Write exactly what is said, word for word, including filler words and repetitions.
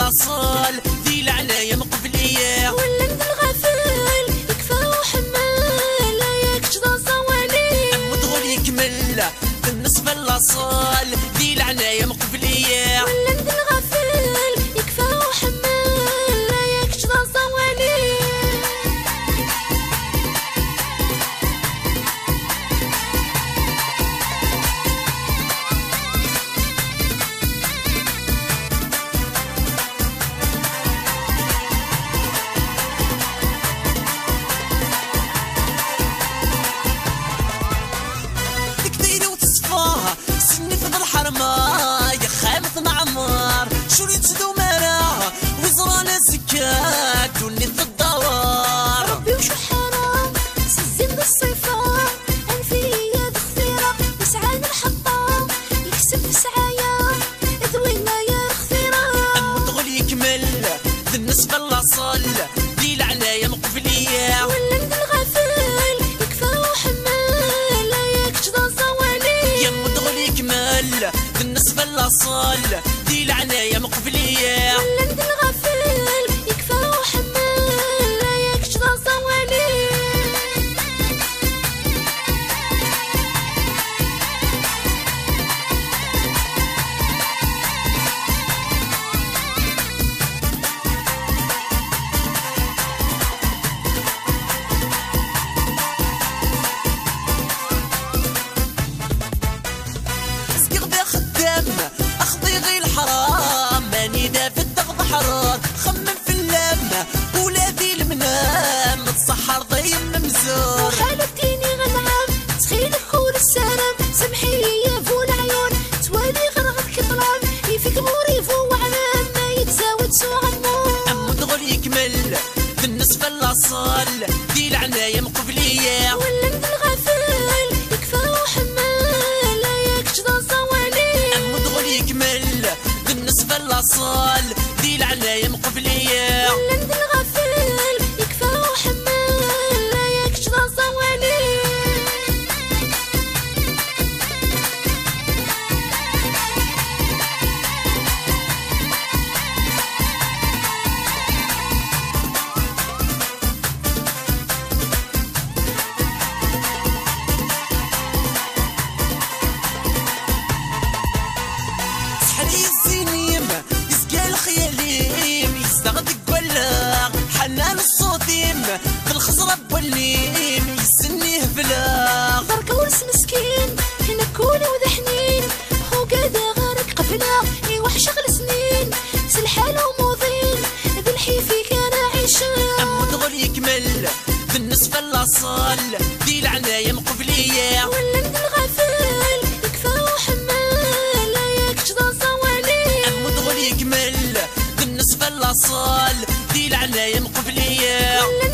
الأصال ذي العناية مقبلية ولا ند الغفال يكفى وحمال لا يكشدا صوالي مدغول يكمل بالنسبة للأصال ذي العناية مقبلية ولا ند الغفال يكفى وحمال لا يكشدا صوالي يا خامث معمار شريت سدو مراه وزرانا زكات ونث الدوار ربي وشو حرام سزين بالصفار انفيا ذخثيرة يسعان الحطام يكسب في سعايا ذوينا يا خثيرة المدغل يكمل بالنسبة للأصل ذي العناية مقبلية ولا ند الغفال يكفى وحمال لا يكشدا صوالي يا المدغل يكمل بالنسبة للأصل ذي العناية مقبلية ولا ند الغفال يكفى وحمال لا يكشدا صوالي أخضي غي الحرام ماني دافد دغض حرار خمم في اللمة ولا ذي المنام تصحر ضيم ممزور وحالتيني غنعم تخيلك خول السلام سمحي يا فول عيون توالي غرغد كطلام يفيك مريفو وعلام ما يتزاود سوى غمون أم دغل يكمل بالنسبة للأصال ذي العناية مقبلية ولا ند الغفال يكفى وحمال لا يكشدا صوالي يكمل بالنسبة للأصال ذي العناية مقبلية ولا ند الغفال يكفى وحمال لا يكشدا صوالي حنان الصوتيم بالخزرة بوليم يسنيه بلاغ برك ورس مسكين هنا كولي وذحنين هو قادا غارق قفنا يوح شغل سنين سلحال وموضين ذي الحيفي كان عيشان أم دغل يكمل بالنسبة للأصال ذي العناية مقبلية ولا ند الغفال يكفى وحمال لا يكشدا صوالي أم دغل يكمل بالنسبة للأصال ذي العناية مقبلية